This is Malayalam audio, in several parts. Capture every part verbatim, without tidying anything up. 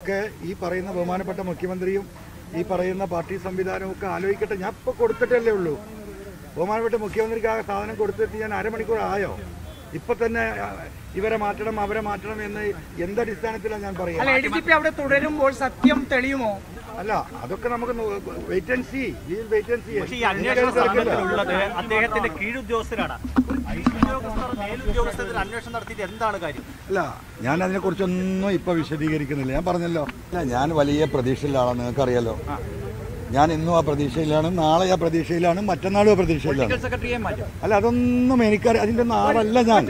ഇതൊക്കെ ഈ പറയുന്ന ബഹുമാനപ്പെട്ട മുഖ്യമന്ത്രിയും ഈ പറയുന്ന പാർട്ടി സംവിധാനവും ഒക്കെ ആലോചിക്കട്ടെ. ഞാൻ ഇപ്പോൾ കൊടുത്തിട്ടല്ലേ ഉള്ളൂ. ബഹുമാനപ്പെട്ട മുഖ്യമന്ത്രിക്ക് ആ സാധനം കൊടുത്തിട്ട് ഞാൻ അരമണിക്കൂർ ആയോ? ഇപ്പൊ തന്നെ ഇവരെ മാറ്റണം അവരെ മാറ്റണം എന്ന് എന്തടിസ്ഥാനത്തിലാണ് ഞാൻ പറയുന്നത്? അവിടെ തുടരുമ്പോൾ സത്യം തെളിയുമോ? അല്ല, അതൊക്കെ നമുക്ക് wait and see. Wait and see. അദ്ദേഹത്തിന്റെ കീഴുദ്യോഗസ്ഥരാണ് അന്വേഷണം നടത്തിയിട്ട് എന്താണ് കാര്യം? അല്ല, ഞാൻ അതിനെ കുറിച്ചൊന്നും ഇപ്പൊ വിശദീകരിക്കുന്നില്ല. ഞാൻ പറഞ്ഞല്ലോ, ഞാൻ വലിയ പ്രതീക്ഷയിലാണ്, നിങ്ങൾക്കറിയാലോ. ഞാൻ ഇന്നും ആ പ്രതീക്ഷയിലാണ്, നാളെ ആ പ്രതീക്ഷയിലാണ്, മറ്റന്നാളും ആ പ്രതീക്ഷയിലാണ്. അല്ല, അതൊന്നും എനിക്കറിയാം. അതിന്റെ ഒന്നും ആളല്ല ഞാൻ.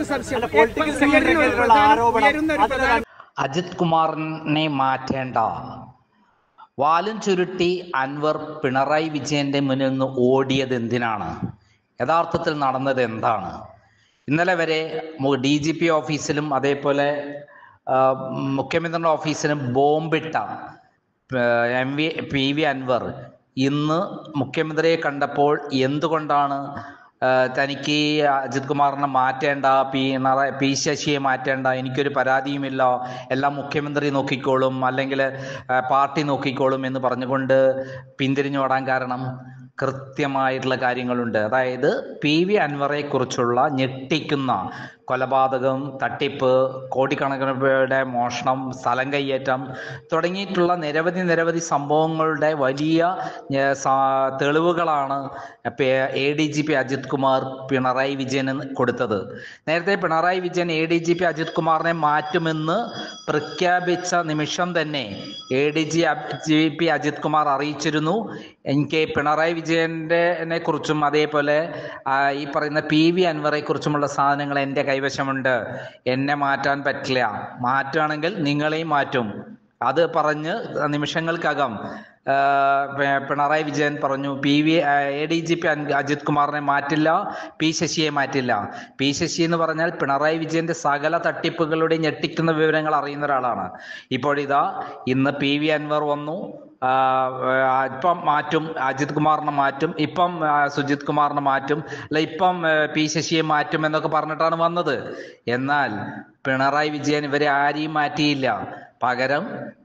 അജിത് കുമാറിനെ മാറ്റേണ്ട. വാലും ചുരുട്ടി അൻവർ പിണറായി വിജയന്റെ മുന്നിൽ നിന്ന് ഓടിയത് എന്തിനാണ്? യഥാർത്ഥത്തിൽ നടന്നത് എന്താണ്? ഇന്നലെ വരെ ഡി ജി പി ഓഫീസിലും അതേപോലെ മുഖ്യമന്ത്രിയുടെ ഓഫീസിലും ബോംബിട്ട M V P V Anvar ഇന്ന് മുഖ്യമന്ത്രിയെ കണ്ടപ്പോൾ എന്തുകൊണ്ടാണ് തനിക്ക് അജിത് കുമാറിനെ മാറ്റേണ്ട, പി പി ശശിയെ മാറ്റേണ്ട, എനിക്കൊരു പരാതിയുമില്ല, എല്ലാം മുഖ്യമന്ത്രി നോക്കിക്കോളും അല്ലെങ്കിൽ പാർട്ടി നോക്കിക്കോളും എന്ന് പറഞ്ഞുകൊണ്ട് പിന്തിരിഞ്ഞോടാൻ കാരണം കൃത്യമായിട്ടുള്ള കാര്യങ്ങളുണ്ട്. അതായത് പി വി അൻവറെ കുറിച്ചുള്ള ഞെട്ടിക്കുന്ന കൊലപാതകം, തട്ടിപ്പ്, കോടിക്കണക്കിന് രൂപയുടെ മോഷണം, സ്ഥലം കയ്യേറ്റം തുടങ്ങിയിട്ടുള്ള നിരവധി നിരവധി സംഭവങ്ങളുടെ വലിയ തെളിവുകളാണ് A D G P Ajith Kumar Pinarayi വിജയന് കൊടുത്തത്. നേരത്തെ Pinarayi Vijayan A D G P Ajith കുമാറിനെ മാറ്റുമെന്ന് പ്രഖ്യാപിച്ച നിമിഷം തന്നെ A D G P Ajith Kumar അറിയിച്ചിരുന്നു, എനിക്ക് പിണറായി വിജയനെ കുറിച്ചും അതേപോലെ ഈ പറയുന്ന പി വി അൻവറെ കുറിച്ചുമുള്ള സാധനങ്ങൾ എൻ്റെ കൈവശമുണ്ട്, എന്നെ മാറ്റാൻ പറ്റില്ല, മാറ്റുകയാണെങ്കിൽ നിങ്ങളെയും മാറ്റും. അത് പറഞ്ഞ് നിമിഷങ്ങൾക്കകം പിണറായി വിജയൻ പറഞ്ഞു P V A D G P Ajith കുമാറിനെ മാറ്റില്ല, പി ശശിയെ മാറ്റില്ല. പി ശശി എന്ന് പറഞ്ഞാൽ പിണറായി വിജയന്റെ സകല തട്ടിപ്പുകളുടെ ഞെട്ടിക്കുന്ന വിവരങ്ങൾ അറിയുന്ന ഒരാളാണ്. ഇപ്പോഴിതാ ഇന്ന് പി വി അൻവർ വന്നു, ഇപ്പം മാറ്റും, അജിത് കുമാറിനെ മാറ്റും, ഇപ്പം സുജിത് കുമാറിനെ മാറ്റും, അല്ല ഇപ്പം പി ശശിയെ മാറ്റും എന്നൊക്കെ പറഞ്ഞിട്ടാണ് വന്നത്. എന്നാൽ പിണറായി വിജയൻ ഇവരെ ആരെയും മാറ്റിയില്ല. പകരം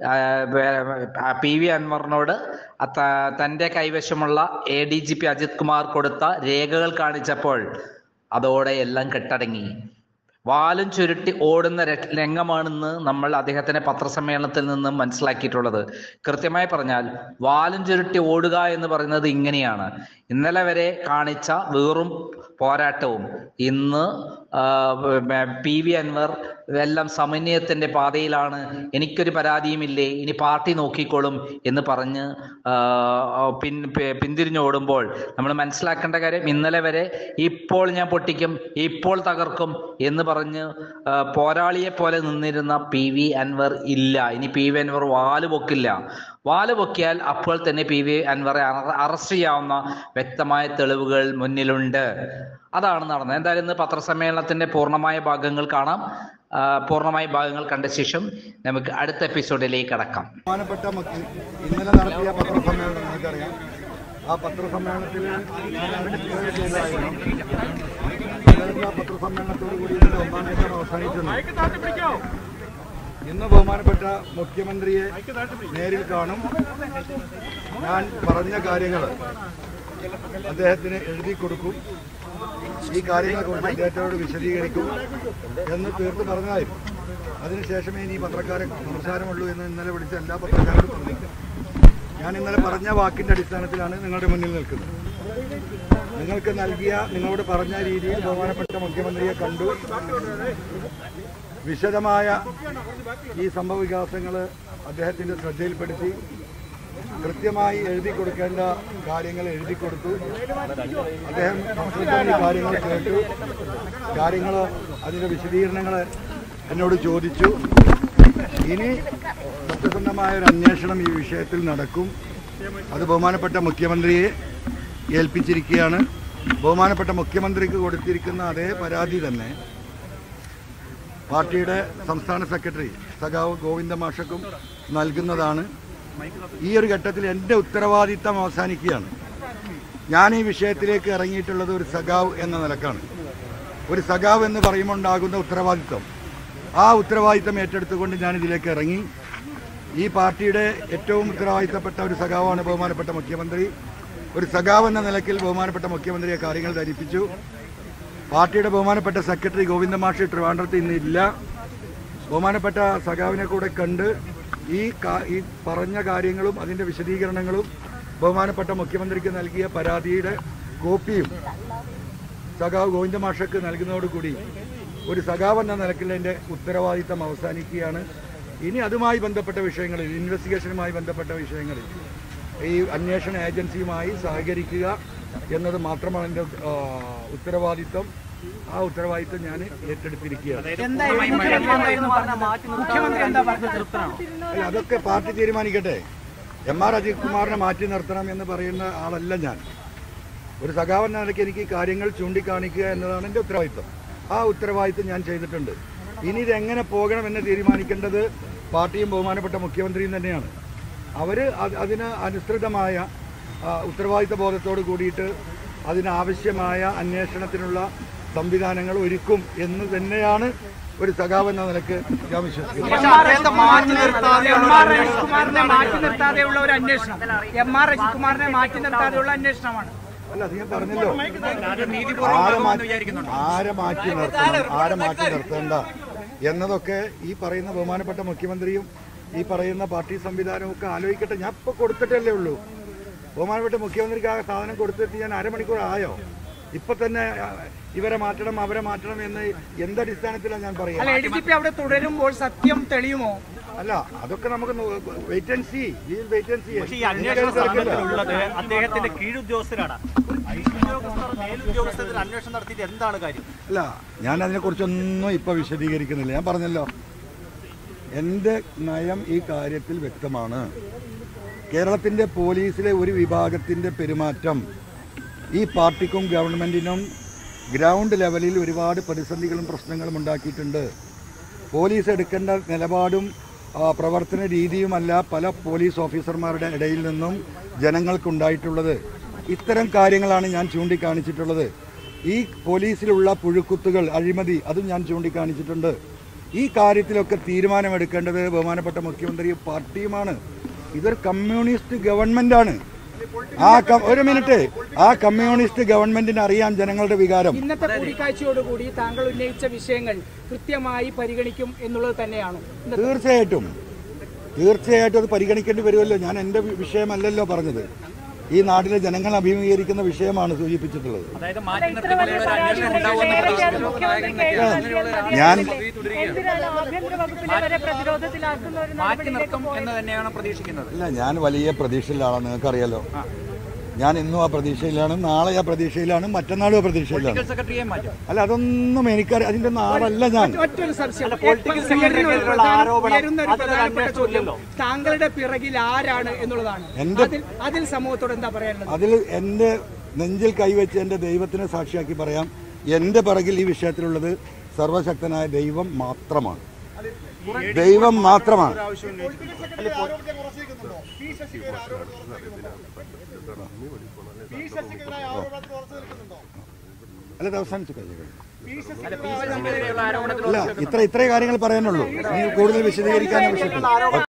പി വി അൻവറിനോട് തൻ്റെ കൈവശമുള്ള A D G P Ajith Kumar കൊടുത്ത രേഖകൾ കാണിച്ചപ്പോൾ അതോടെ എല്ലാം കെട്ടടങ്ങി. വാലും ചുരുട്ടി ഓടുന്ന രംഗമാണെന്ന് നമ്മൾ അദ്ദേഹത്തിന്റെ പത്രസമ്മേളനത്തിൽ നിന്നും മനസ്സിലാക്കിയിട്ടുള്ളത്. കൃത്യമായി പറഞ്ഞാൽ വാലും ചുരുട്ടി ഓടുക എന്ന് പറയുന്നത് ഇങ്ങനെയാണ്. ഇന്നലെ വരെ കാണിച്ച വെറും പോരാട്ടവും ഇന്ന് പി വി അൻവർ എല്ലാം സമന്വയത്തിന്റെ പാതയിലാണ്, എനിക്കൊരു പരാതിയുമില്ലേ, ഇനി പാർട്ടി നോക്കിക്കോളും എന്ന് പറഞ്ഞ് പിൻ പിന്തിരിഞ്ഞോടുമ്പോൾ നമ്മൾ മനസ്സിലാക്കേണ്ട കാര്യം, ഇന്നലെ വരെ ഇപ്പോൾ ഞാൻ പൊട്ടിക്കും, ഇപ്പോൾ തകർക്കും എന്ന് പറഞ്ഞ് പോരാളിയെ പോലെ നിന്നിരുന്ന പി വി അൻവർ ഇല്ല. ഇനി പി വി അൻവർ വാല് പൊക്കില്ല. വാല് പൊക്കിയാൽ അപ്പോൾ തന്നെ പി വി അൻവറെ അറസ്റ്റ് ചെയ്യാവുന്ന വ്യക്തമായ തെളിവുകൾ മുന്നിലുണ്ട്. അതാണ് നടന്നത്. എന്തായാലും ഇന്ന് പത്രസമ്മേളനത്തിന്റെ പൂർണ്ണമായ ഭാഗങ്ങൾ കാണാം. പൂർണ്ണമായ ഭാഗങ്ങൾ കണ്ട ശേഷം നമുക്ക് അടുത്ത എപ്പിസോഡിലേക്ക് കടക്കാം. ബഹുമാനപ്പെട്ട ഇന്നലെ നടത്തിയ പത്രസമ്മേളനം നിങ്ങൾക്കറിയാം. ആ പത്രസമ്മേളനത്തിൽ പത്രസമ്മേളനത്തോടു കൂടി ഒന്നാം ദിവസം അവസാനിക്കുന്നു. ഇന്ന് ബഹുമാനപ്പെട്ട മുഖ്യമന്ത്രിയെ നേരിൽ കാണും. ഞാൻ പറഞ്ഞ കാര്യങ്ങൾ അദ്ദേഹത്തിന് എഴുതി കൊടുക്കും, ഈ കാര്യങ്ങളെക്കുറിച്ച് അദ്ദേഹത്തോട് വിശദീകരിക്കും എന്ന് തീർത്ത് പറഞ്ഞതായിരുന്നു. അതിനുശേഷമേ ഇനി പത്രക്കാരെ സംസാരമുള്ളൂ എന്ന് ഇന്നലെ വിളിച്ച എല്ലാ പത്രക്കാരോടും പറഞ്ഞു. ഞാൻ ഇന്നലെ പറഞ്ഞ വാക്കിൻ്റെ അടിസ്ഥാനത്തിലാണ് നിങ്ങളുടെ മുന്നിൽ നിൽക്കുന്നത്. നിങ്ങൾക്ക് നൽകിയ നിങ്ങളോട് പറഞ്ഞ രീതിയിൽ ബഹുമാനപ്പെട്ട മുഖ്യമന്ത്രിയെ കണ്ടു, വിശദമായ ഈ സംഭവ വികാസങ്ങൾ അദ്ദേഹത്തിൻ്റെ ശ്രദ്ധയിൽപ്പെടുത്തി കൃത്യമായി എഴുതി കൊടുക്കേണ്ട കാര്യങ്ങൾ എഴുതി കൊടുത്തു. അദ്ദേഹം സംശയമായ കാര്യങ്ങൾ കേട്ടു, കാര്യങ്ങൾ അതിൻ്റെ വിശദീകരണങ്ങൾ എന്നോട് ചോദിച്ചു. ഇനി സത്യസന്ധമായ ഒരു അന്വേഷണം ഈ വിഷയത്തിൽ നടക്കും. അത് ബഹുമാനപ്പെട്ട മുഖ്യമന്ത്രിയെ ഏൽപ്പിച്ചിരിക്കുകയാണ്. ബഹുമാനപ്പെട്ട മുഖ്യമന്ത്രിക്ക് കൊടുത്തിരിക്കുന്ന അതേ പരാതി തന്നെ പാർട്ടിയുടെ സംസ്ഥാന സെക്രട്ടറി സഖാവ് ഗോവിന്ദ മാഷക്കും നൽകുന്നതാണ്. ഈ ഒരു ഘട്ടത്തിൽ എൻ്റെ ഉത്തരവാദിത്തം അവസാനിക്കുകയാണ്. ഞാൻ ഈ വിഷയത്തിലേക്ക് ഇറങ്ങിയിട്ടുള്ളത് ഒരു സഖാവ് എന്ന നിലക്കാണ്. ഒരു സഖാവ് എന്ന് പറയുമ്പോൾ ഉണ്ടാകുന്ന ഉത്തരവാദിത്തം, ആ ഉത്തരവാദിത്തം ഏറ്റെടുത്തുകൊണ്ട് ഞാൻ ഇതിലേക്ക് ഇറങ്ങി. ഈ പാർട്ടിയുടെ ഏറ്റവും ഉത്തരവാദിത്തപ്പെട്ട ഒരു സഖാവാണ് ബഹുമാനപ്പെട്ട മുഖ്യമന്ത്രി. ഒരു സഖാവ് എന്ന നിലയ്ക്ക് ബഹുമാനപ്പെട്ട മുഖ്യമന്ത്രിയെ കാര്യങ്ങൾ ധരിപ്പിച്ചു. പാർട്ടിയുടെ ബഹുമാനപ്പെട്ട സെക്രട്ടറി ഗോവിന്ദ മാഷി ട്രിവാൻഡ്രത്ത് ഇന്നില്ല. ബഹുമാനപ്പെട്ട സഖാവിനെ കൂടെ കണ്ട് ഈ ഈ പറഞ്ഞ കാര്യങ്ങളും അതിൻ്റെ വിശദീകരണങ്ങളും ബഹുമാനപ്പെട്ട മുഖ്യമന്ത്രിക്ക് നൽകിയ പരാതിയുടെ കോപ്പിയും സഖാവ് ഗോവിന്ദ മാഷക്ക് നൽകുന്നതോടുകൂടി ഒരു സഖാവ് എന്ന നിലയ്ക്കുള്ള എൻ്റെ ഉത്തരവാദിത്തം അവസാനിക്കുകയാണ്. ഇനി അതുമായി ബന്ധപ്പെട്ട വിഷയങ്ങളിൽ, ഇൻവെസ്റ്റിഗേഷനുമായി ബന്ധപ്പെട്ട വിഷയങ്ങളിൽ ഈ അന്വേഷണ ഏജൻസിയുമായി സഹകരിക്കുക എന്നത് മാത്രമാണ് എൻ്റെ ഉത്തരവാദിത്തം. ആ ഉത്തരവാദിത്തം ഞാൻ ഏറ്റെടുത്തിരിക്കുകയാണ്. അല്ല, അതൊക്കെ പാർട്ടി തീരുമാനിക്കട്ടെ. എം ആർ അജിത് കുമാറിനെ മാറ്റി നിർത്തണം എന്ന് പറയുന്ന ആളല്ല ഞാൻ. ഒരു സഖാവ് എന്ന നിലയ്ക്ക് എനിക്ക് കാര്യങ്ങൾ ചൂണ്ടിക്കാണിക്കുക എന്നതാണ് എൻ്റെ ഉത്തരവാദിത്തം. ആ ഉത്തരവാദിത്തം ഞാൻ ചെയ്തിട്ടുണ്ട്. ഇനി ഇതെങ്ങനെ പോകണമെന്ന് തീരുമാനിക്കേണ്ടത് പാർട്ടിയും ബഹുമാനപ്പെട്ട മുഖ്യമന്ത്രിയും തന്നെയാണ്. അവർ അതിന് അനുസൃതമായ ഉത്തരവാദിത്ത ബോധത്തോട് കൂടിയിട്ട് അതിനാവശ്യമായ അന്വേഷണത്തിനുള്ള സംവിധാനങ്ങൾ ഒരുക്കും എന്ന് തന്നെയാണ് ഒരു സഖാവ് എന്ന നിലക്ക് ഞാൻ വിശ്വസിക്കുന്നത്. മാറ്റി നിർത്താതെയുള്ള ഒരു അന്വേഷണം, എം ആർ അജിത്കുമാറിനെ മാറ്റി നിർത്താതെയുള്ള അന്വേഷണമാണ്. അല്ല, അത് ഞാൻ പറഞ്ഞല്ലോ. ആരെ മാറ്റി നിർത്തണം, ആരെ മാറ്റി നിർത്തേണ്ട എന്നതൊക്കെ ഈ പറയുന്ന ബഹുമാനപ്പെട്ട മുഖ്യമന്ത്രിയും ഈ പറയുന്ന പാർട്ടി സംവിധാനവും ഒക്കെ ആലോചിക്കട്ടെ. ഞാൻ ഇപ്പോൾ കൊടുത്തിട്ടല്ലേ ഉള്ളൂ. ബഹുമാനപ്പെട്ട മുഖ്യമന്ത്രിക്ക് ആ സാധനം കൊടുത്തിട്ട് ഞാൻ അരമണിക്കൂർ ആയോ? ഇപ്പൊ തന്നെ ഇവരെ മാറ്റണം അവരെ മാറ്റണം എന്ന് എന്തടിസ്ഥാനത്തിലാണ് ഞാൻ പറയുക? എ ഡി ജി പി അവിടെ തുടരുമ്പോൾ സത്യം തെളിയുമോ? അല്ല, അതൊക്കെ നമുക്ക് wait and see. Wait and see. ഈ അന്വേഷണ സംഘത്തിലുള്ളത് അദ്ദേഹത്തിന്റെ കീഴുദ്യോഗസ്ഥരാണ്. അന്വേഷണം നടത്തിയിട്ട് എന്താണ് കാര്യം? അല്ല, ഞാൻ അതിനെക്കുറിച്ചൊന്നും ഇപ്പൊ വിശദീകരിക്കുന്നില്ല. ഞാൻ പറഞ്ഞല്ലോ, എൻ്റെ നയം ഈ കാര്യത്തിൽ വ്യക്തമാണ്. കേരളത്തിൻ്റെ പോലീസിലെ ഒരു വിഭാഗത്തിൻ്റെ പെരുമാറ്റം ഈ പാർട്ടിക്കും ഗവൺമെൻറ്റിനും ഗ്രൗണ്ട് ലെവലിൽ ഒരുപാട് പ്രതിസന്ധികളും പ്രശ്നങ്ങളും ഉണ്ടാക്കിയിട്ടുണ്ട്. പോലീസ് എടുക്കേണ്ട നിലപാടും പ്രവർത്തന രീതിയുമല്ല പല പോലീസ് ഓഫീസർമാരുടെ ഇടയിൽ നിന്നും ജനങ്ങൾക്കുണ്ടായിട്ടുള്ളത്. ഇത്തരം കാര്യങ്ങളാണ് ഞാൻ ചൂണ്ടിക്കാണിച്ചിട്ടുള്ളത്. ഈ പോലീസിലുള്ള പുഴുക്കുത്തുകൾ, അഴിമതി, അതും ഞാൻ ചൂണ്ടിക്കാണിച്ചിട്ടുണ്ട്. ഈ കാര്യത്തിലൊക്കെ തീരുമാനമെടുക്കേണ്ടത് ബഹുമാനപ്പെട്ട മുഖ്യമന്ത്രിയും പാർട്ടിയുമാണ്. ഇതൊരു കമ്മ്യൂണിസ്റ്റ് ഗവൺമെന്റാണ്. ആ ഒരു മിനിറ്റ് ആ കമ്മ്യൂണിസ്റ്റ് ഗവൺമെന്റിന് അറിയാം ജനങ്ങളുടെ വികാരം. ഇന്നത്തെ കൂടിക്കാഴ്ചയോടുകൂടി താങ്കൾ ഉന്നയിച്ച വിഷയങ്ങൾ കൃത്യമായി പരിഗണിക്കും എന്നുള്ളത് തന്നെയാണ്. തീർച്ചയായിട്ടും തീർച്ചയായിട്ടും അത് പരിഗണിക്കേണ്ടി വരുമല്ലോ. ഞാൻ എൻ്റെ വിഷയമല്ലല്ലോ പറഞ്ഞത്. ഈ നാട്ടിലെ ജനങ്ങൾ അഭിമുഖീകരിക്കുന്ന വിഷയമാണ് സൂചിപ്പിച്ചിട്ടുള്ളത്. ഞാൻ അല്ല, ഞാൻ വലിയ പ്രതീക്ഷയിലാണ്. നിങ്ങൾക്കറിയാലോ, ഞാൻ ഇന്നും ആ പ്രതീക്ഷയിലാണ്, നാളെ ആ പ്രതീക്ഷയിലാണ്, മറ്റന്നാളും ആ പ്രതീക്ഷയിലാണ്. അല്ല, അതൊന്നും എനിക്കറിയാം. അതിന്റെ നാളല്ല ഞാൻ. താങ്കളുടെ പിറകിൽ ആരാണ് എന്നുള്ളതാണ്. അതിൽ സമൂഹത്തോട് എന്താ പറയാനുള്ളത്? അതിൽ എന്റെ നെഞ്ചിൽ കൈവച്ച് എന്റെ ദൈവത്തിനെ സാക്ഷിയാക്കി പറയാം, എന്റെ പിറകിൽ ഈ വിഷയത്തിലുള്ളത് സർവശക്തനായ ദൈവം മാത്രമാണ്. ദൈവം മാത്രമാണ്. അല്ല, അത് അവസാനിച്ചു കഴിഞ്ഞു. അല്ല, ഇത്ര ഇത്രേ കാര്യങ്ങൾ പറയാനുള്ളൂ. കൂടുതൽ വിശദീകരിക്കാൻ ആവശ്യമില്ല.